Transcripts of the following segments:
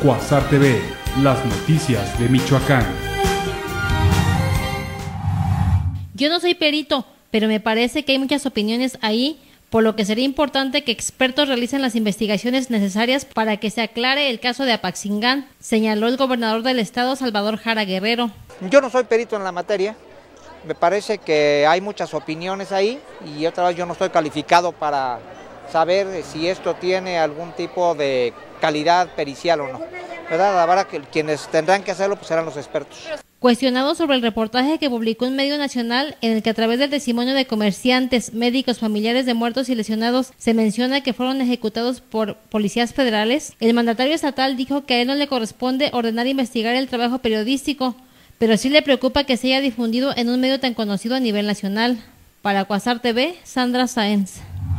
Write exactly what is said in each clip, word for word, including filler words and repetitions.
Cuasar T V, las noticias de Michoacán. Yo no soy perito, pero me parece que hay muchas opiniones ahí, por lo que sería importante que expertos realicen las investigaciones necesarias para que se aclare el caso de Apaxingán, señaló el gobernador del estado, Salvador Jara Guerrero. Yo no soy perito en la materia, me parece que hay muchas opiniones ahí y otra vez yo no estoy calificado para saber si esto tiene algún tipo de calidad pericial o no, ¿verdad? La verdad que quienes tendrán que hacerlo pues serán los expertos. Cuestionado sobre el reportaje que publicó un medio nacional en el que a través del testimonio de comerciantes, médicos, familiares de muertos y lesionados se menciona que fueron ejecutados por policías federales, el mandatario estatal dijo que a él no le corresponde ordenar investigar el trabajo periodístico, pero sí le preocupa que se haya difundido en un medio tan conocido a nivel nacional. Para Cuasar T V, Sandra Sáenz.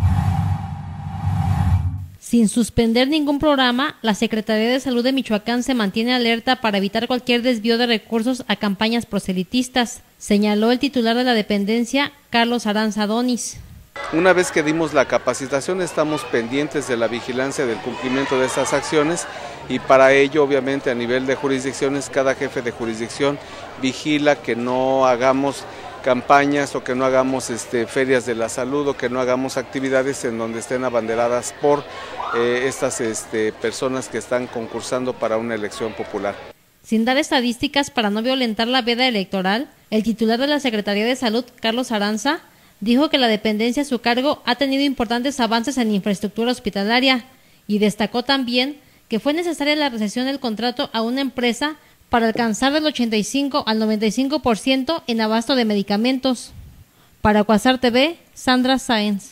Sin suspender ningún programa, la Secretaría de Salud de Michoacán se mantiene alerta para evitar cualquier desvío de recursos a campañas proselitistas, señaló el titular de la dependencia, Carlos Aranza Donis. Una vez que dimos la capacitación, estamos pendientes de la vigilancia del cumplimiento de estas acciones y para ello, obviamente, a nivel de jurisdicciones, cada jefe de jurisdicción vigila que no hagamos campañas o que no hagamos este, ferias de la salud o que no hagamos actividades en donde estén abanderadas por eh, estas este, personas que están concursando para una elección popular. Sin dar estadísticas para no violentar la veda electoral, el titular de la Secretaría de Salud, Carlos Aranza, dijo que la dependencia a su cargo ha tenido importantes avances en infraestructura hospitalaria y destacó también que fue necesaria la recesión del contrato a una empresa para alcanzar del ochenta y cinco al noventa y cinco por ciento en abasto de medicamentos. Para Cuasar T V, Sandra Sáenz.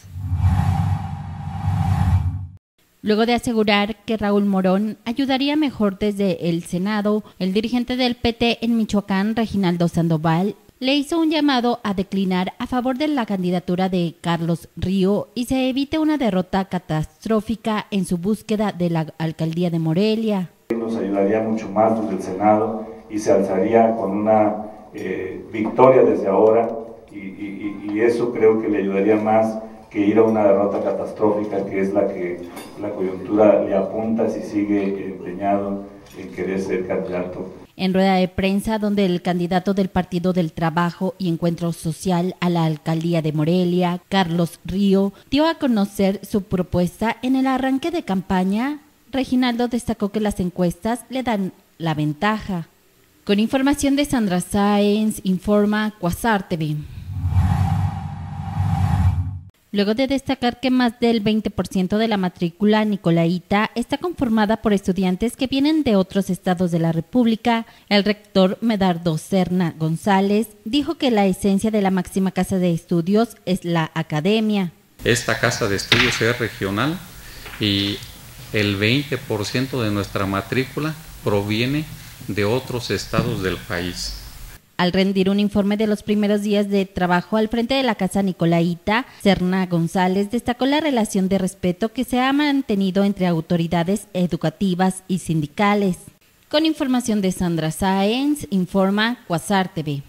Luego de asegurar que Raúl Morón ayudaría mejor desde el Senado, el dirigente del P T en Michoacán, Reginaldo Sandoval, le hizo un llamado a declinar a favor de la candidatura de Carlos Río y se evite una derrota catastrófica en su búsqueda de la alcaldía de Morelia. Nos ayudaría mucho más desde el Senado y se alzaría con una eh, victoria desde ahora y, y, y eso creo que le ayudaría más que ir a una derrota catastrófica, que es la que la coyuntura le apunta si sigue empeñado en querer ser candidato. En rueda de prensa, donde el candidato del Partido del Trabajo y Encuentro Social a la alcaldía de Morelia, Carlos Río, dio a conocer su propuesta en el arranque de campaña, Reginaldo destacó que las encuestas le dan la ventaja. Con información de Sandra Sáenz, informa Cuasar T V. Luego de destacar que más del veinte por ciento de la matrícula nicolaíta está conformada por estudiantes que vienen de otros estados de la República, el rector Medardo Serna González dijo que la esencia de la máxima casa de estudios es la academia. Esta casa de estudios es regional y el veinte por ciento de nuestra matrícula proviene de otros estados del país. Al rendir un informe de los primeros días de trabajo al frente de la Casa Nicolaíta, Serna González destacó la relación de respeto que se ha mantenido entre autoridades educativas y sindicales. Con información de Sandra Sáenz, informa Cuasar T V.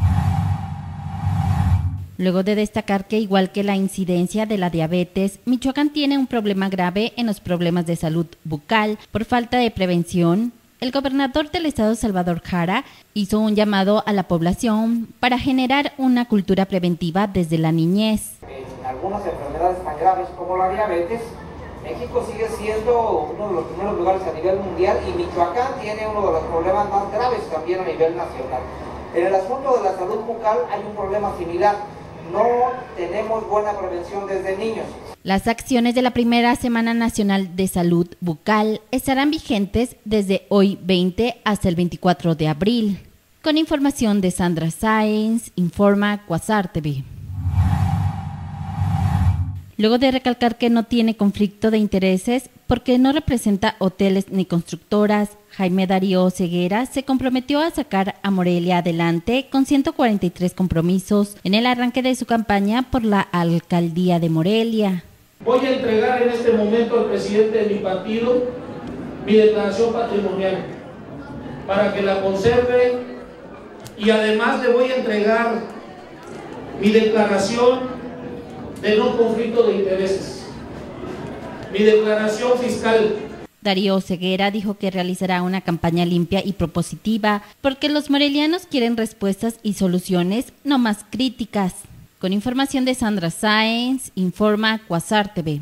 Luego de destacar que, igual que la incidencia de la diabetes, Michoacán tiene un problema grave en los problemas de salud bucal por falta de prevención, el gobernador del estado, Salvador Jara, hizo un llamado a la población para generar una cultura preventiva desde la niñez. En algunas enfermedades tan graves como la diabetes, México sigue siendo uno de los primeros lugares a nivel mundial y Michoacán tiene uno de los problemas más graves también a nivel nacional. En el asunto de la salud bucal hay un problema similar. No tenemos buena prevención desde niños. Las acciones de la primera Semana Nacional de Salud Bucal estarán vigentes desde hoy veinte hasta el veinticuatro de abril. Con información de Sandra Sáenz, informa Cuasar T V. Luego de recalcar que no tiene conflicto de intereses porque no representa hoteles ni constructoras, Jaime Darío Ceguera se comprometió a sacar a Morelia adelante con ciento cuarenta y tres compromisos en el arranque de su campaña por la alcaldía de Morelia. Voy a entregar en este momento al presidente de mi partido mi declaración patrimonial para que la conserve y además le voy a entregar mi declaración de no conflicto de intereses, mi declaración fiscal. Darío Ceguera dijo que realizará una campaña limpia y propositiva porque los morelianos quieren respuestas y soluciones, no más críticas. Con información de Sandra Sáenz, informa Cuasar T V.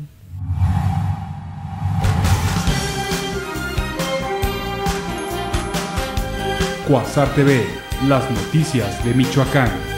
Cuasar T V, las noticias de Michoacán.